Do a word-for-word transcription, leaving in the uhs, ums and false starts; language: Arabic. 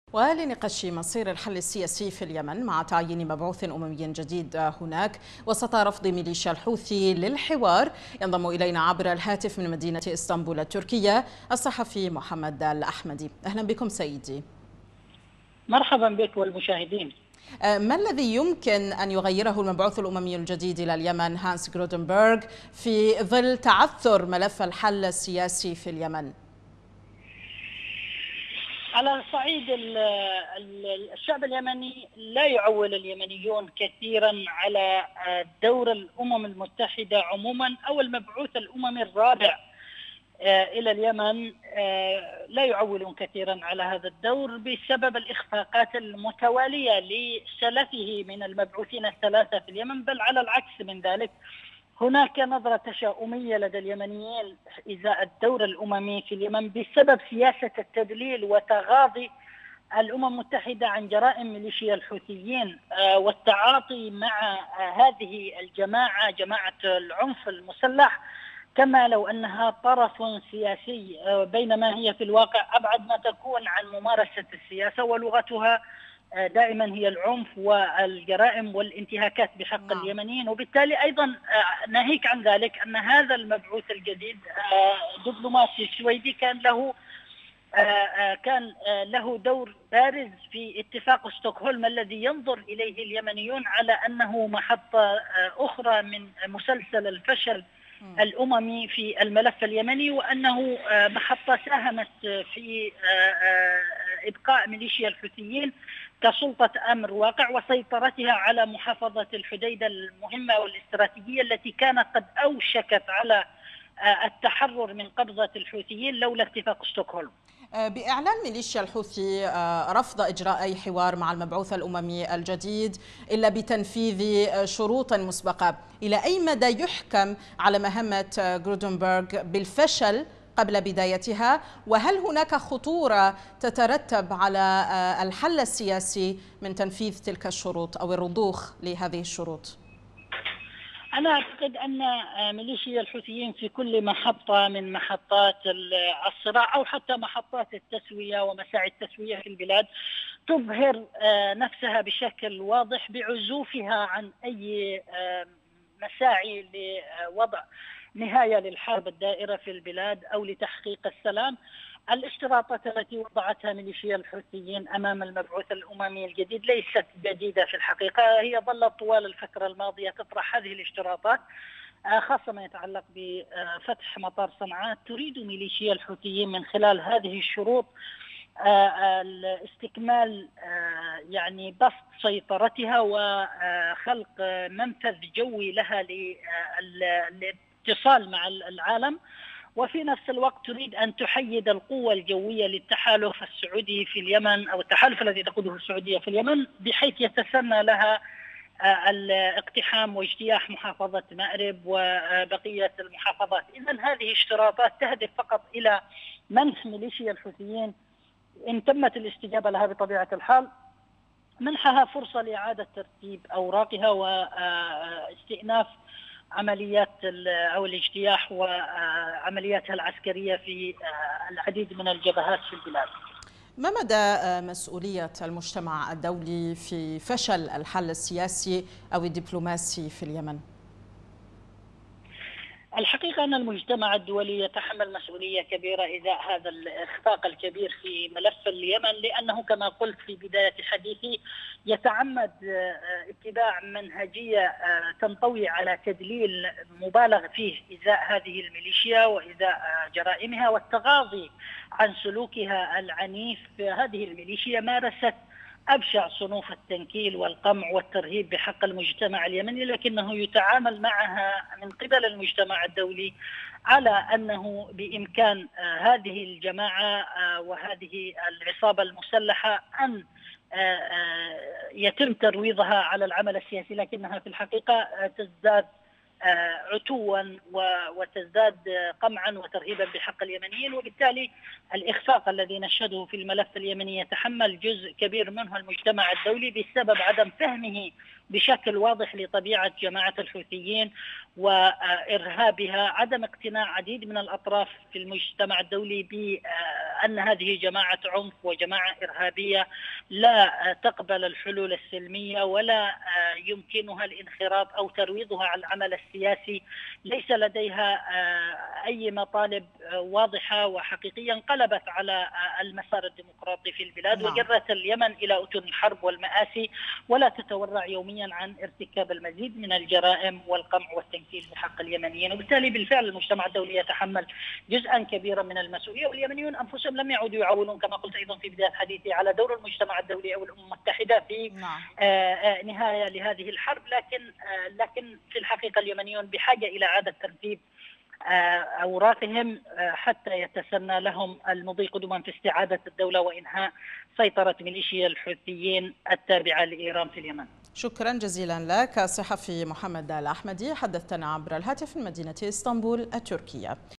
ولنقاش مصير الحل السياسي في اليمن مع تعيين مبعوث أممي جديد هناك وسط رفض ميليشيا الحوثي للحوار، ينضم إلينا عبر الهاتف من مدينة إسطنبول التركية الصحفي محمد الأحمدي. أهلا بكم سيدي. مرحبا بك والمشاهدين. ما الذي يمكن أن يغيره المبعوث الأممي الجديد إلى اليمن هانس غرودنبرغ في ظل تعثر ملف الحل السياسي في اليمن؟ على صعيد الشعب اليمني لا يعول اليمنيون كثيرا على دور الأمم المتحدة عموما أو المبعوث الأممي الرابع إلى اليمن، لا يعولون كثيرا على هذا الدور بسبب الإخفاقات المتوالية لسلفه من المبعوثين الثلاثة في اليمن، بل على العكس من ذلك هناك نظرة تشاؤمية لدى اليمنيين إزاء الدور الأممي في اليمن بسبب سياسة التدليل وتغاضي الأمم المتحدة عن جرائم ميليشيا الحوثيين والتعاطي مع هذه الجماعة، جماعة العنف المسلح، كما لو أنها طرف سياسي، بينما هي في الواقع أبعد ما تكون عن ممارسة السياسة، ولغتها دائما هي العنف والجرائم والانتهاكات بحق اليمنيين. وبالتالي أيضا ناهيك عن ذلك أن هذا المبعوث الجديد دبلوماسي سويدي كان له كان له دور بارز في اتفاق ستوكهولم الذي ينظر إليه اليمنيون على أنه محطة أخرى من مسلسل الفشل الأممي في الملف اليمني، وأنه محطة ساهمت في إبقاء ميليشيا الحوثيين كسلطة أمر واقع وسيطرتها على محافظة الحديدة المهمة والاستراتيجية التي كانت قد أوشكت على التحرر من قبضة الحوثيين لولا اتفاق ستوكهولم. بإعلان ميليشيا الحوثي رفض إجراء أي حوار مع المبعوث الأممي الجديد إلا بتنفيذ شروط مسبقة، إلى أي مدى يحكم على مهمة غرودنبرغ بالفشل قبل بدايتها؟ وهل هناك خطورة تترتب على الحل السياسي من تنفيذ تلك الشروط أو الرضوخ لهذه الشروط؟ أنا أعتقد أن ميليشيا الحوثيين في كل محطة من محطات الصراع أو حتى محطات التسوية ومساعي التسوية في البلاد تظهر نفسها بشكل واضح بعزوفها عن أي مساعي لوضع نهاية للحرب الدائرة في البلاد أو لتحقيق السلام. الاشتراطات التي وضعتها ميليشيا الحوثيين أمام المبعوث الأممي الجديد ليست جديدة في الحقيقة، هي ظلت طوال الفترة الماضية تطرح هذه الاشتراطات، خاصة ما يتعلق بفتح مطار صنعاء. تريد ميليشيا الحوثيين من خلال هذه الشروط استكمال يعني بسط سيطرتها وخلق منفذ جوي لها للاتصال مع العالم، وفي نفس الوقت تريد أن تحيد القوة الجوية للتحالف السعودي في اليمن أو التحالف الذي تقوده السعودية في اليمن، بحيث يتسنى لها الاقتحام واجتياح محافظة مأرب وبقية المحافظات. إذن هذه اشتراطات تهدف فقط إلى منح ميليشيا الحوثيين، إن تمت الاستجابة لها بطبيعة الحال، منحها فرصة لإعادة ترتيب أوراقها واستئناف عمليات أو الاجتياح وعملياتها العسكرية في العديد من الجبهات في البلاد. ما مدى مسؤولية المجتمع الدولي في فشل الحل السياسي أو الدبلوماسي في اليمن؟ الحقيقة أن المجتمع الدولي يتحمل مسؤولية كبيرة إزاء هذا الإخفاق الكبير في ملف اليمن، لأنه كما قلت في بداية حديثي يتعمد اتباع منهجية تنطوي على تدليل مبالغ فيه إزاء هذه الميليشيا وإزاء جرائمها والتغاضي عن سلوكها العنيف. هذه الميليشيا مارست أبشع صنوف التنكيل والقمع والترهيب بحق المجتمع اليمني، لكنه يتعامل معها من قبل المجتمع الدولي على أنه بإمكان هذه الجماعة وهذه العصابة المسلحة أن يتم ترويضها على العمل السياسي، لكنها في الحقيقة تزداد عتوا وتزداد قمعا وترهيبا بحق اليمنيين، وبالتالي الإخفاق الذي نشهده في الملف اليمني يتحمل جزء كبير منه المجتمع الدولي بسبب عدم فهمه بشكل واضح لطبيعة جماعة الحوثيين وإرهابها، عدم اقتناع عديد من الأطراف في المجتمع الدولي بأن هذه جماعة عنف وجماعة إرهابية لا تقبل الحلول السلمية ولا يمكنها الانخراط أو ترويضها على العمل السياسي، ليس لديها أي مطالب واضحة وحقيقية انقلبت على المسار الديمقراطي في البلاد نعم. وجرت اليمن إلى أتون الحرب والمآسي، ولا تتورع يوميا عن ارتكاب المزيد من الجرائم والقمع والتنكيل بحق اليمنيين. وبالتالي بالفعل المجتمع الدولي يتحمل جزءا كبيرا من المسؤولية، واليمنيون أنفسهم لم يعودوا يعولون كما قلت أيضا في بداية حديثي على دور المجتمع الدولي أو الأمم المتحدة في نعم. نهاية لهذه الحرب، لكن لكن في الحقيقة اليمنيون بحاجة إلى إعادة ترتيب أوراقهم حتى يتسنى لهم المضي قدما في استعادة الدولة وإنهاء سيطرة ميليشيا الحوثيين التابعة لإيران في اليمن. شكرا جزيلا لك الصحفي محمد الأحمدي، حدثتنا عبر الهاتف من مدينة اسطنبول التركية.